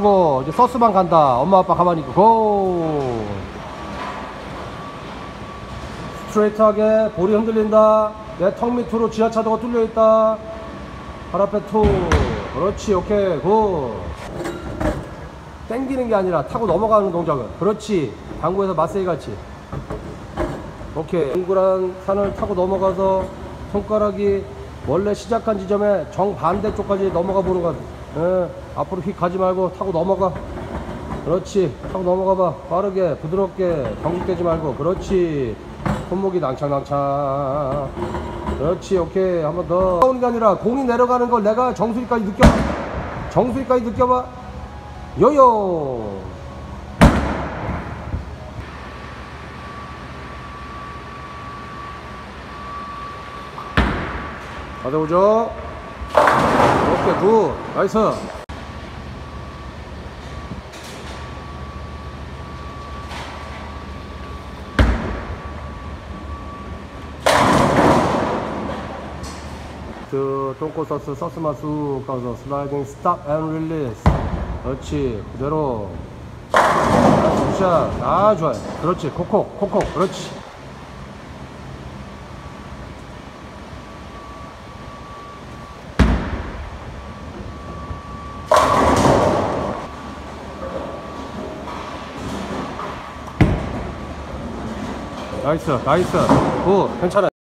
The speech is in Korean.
고. 이제 서스만 간다. 엄마 아빠 가만히 있고 고. 스트레이트하게. 볼이 흔들린다. 내 턱 밑으로 지하차도가 뚫려있다. 발 앞에 투. 그렇지. 오케이 고. 땡기는 게 아니라 타고 넘어가는 동작은. 그렇지. 당구에서 마세이 같이. 오케이. 동그란 산을 타고 넘어가서 손가락이 원래 시작한 지점에 정반대쪽까지 넘어가 보는 것 같아. 예, 앞으로 휙 가지 말고 타고 넘어가. 그렇지. 타고 넘어가 봐. 빠르게 부드럽게 경직되지 말고. 그렇지. 손목이 낭창낭창. 그렇지. 오케이. 한 번 더. 오는 게 아니라 공이 내려가는 걸 내가 정수리까지 느껴봐. 정수리까지 느껴봐. 요요. 받아오죠. 오케이 굿. 나이스. 똥꼬 서스만 쑥 가서 슬라이딩 스탑 앤 릴리스. 그렇지. 그대로. 굿샷. 아 좋아요. 그렇지. 콕콕 그렇지. 나이스 굿. 괜찮아.